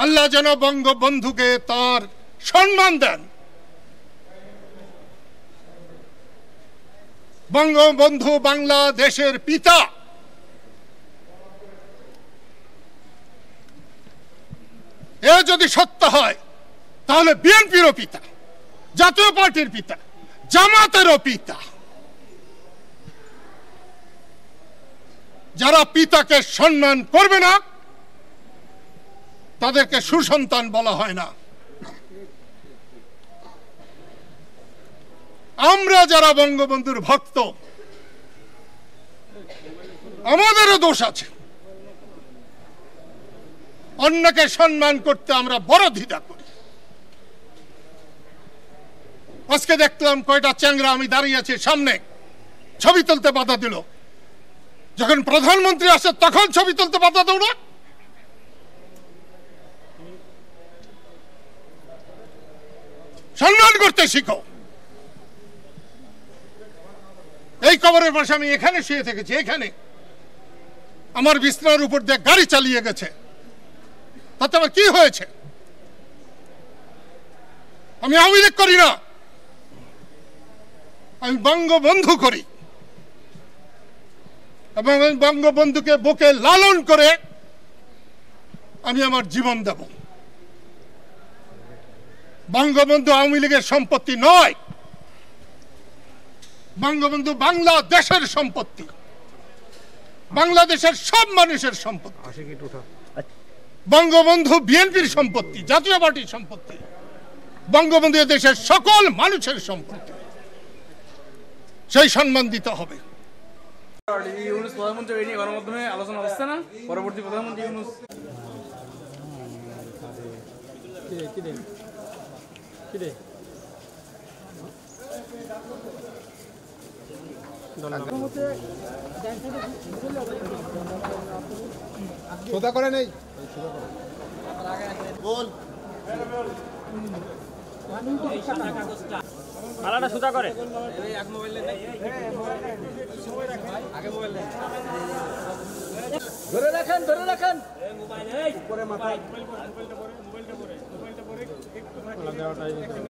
আল্লাহ যেন বঙ্গবন্ধুকে তার সম্মান দেন। বঙ্গবন্ধু বাংলাদেশের পিতা। এ যদি সত্য হয় তাহলে বিএনপিরও পিতা, জাতীয় পার্টির পিতা, জামাতেরও পিতা। যারা পিতাকে সম্মান করবে না তাদেরকে সুসন্তান বলা হয় না। আমরা যারা বঙ্গবন্ধুর ভক্ত, আমাদেরও দোষ আছে। অন্যকে সম্মান করতে আমরা বড় দ্বিধা করি। আজকে দেখলাম কয়টা চ্যাংরা আমি দাঁড়িয়ে আছি সামনে, ছবি তুলতে বাধা দিল। যখন প্রধানমন্ত্রী আসে তখন ছবি তুলতে বাধা দাও না? সম্মান করতে শিখো। এই কবরের পাশে আমি এখানে শুয়ে থেকেছি, এখানে আমার বিছানার উপর দিয়ে গাড়ি চালিয়ে গেছে, তাতে আমার কি হয়েছে? আমি আওয়ামী লীগ করি না, আমি বঙ্গবন্ধু করি এবং বঙ্গবন্ধুকে বুকে লালন করে আমি আমার জীবন দেব। বঙ্গবন্ধু আওয়ামী লীগের সম্পত্তি নয়, বঙ্গবন্ধু বাংলাদেশের সম্পত্তি, বাংলাদেশের সব মানুষের সম্পত্তি। বঙ্গবন্ধু বিএনপির সম্পত্তি, জাতীয় পার্টির সম্পত্তি। বঙ্গবন্ধু দেশের সকল মানুষের সম্পত্তি, সেই সম্মান দিতে হবে। প্রধানমন্ত্রী এই নিয়ে গণমাধ্যমে আলোচনা হচ্ছে না? পরবর্তী প্রধানমন্ত্রী ইউনূস সোজা করে নেই বল মালাটা সোজা করে ধরে রাখেন পরে মাথায় মোবাইলটা পরে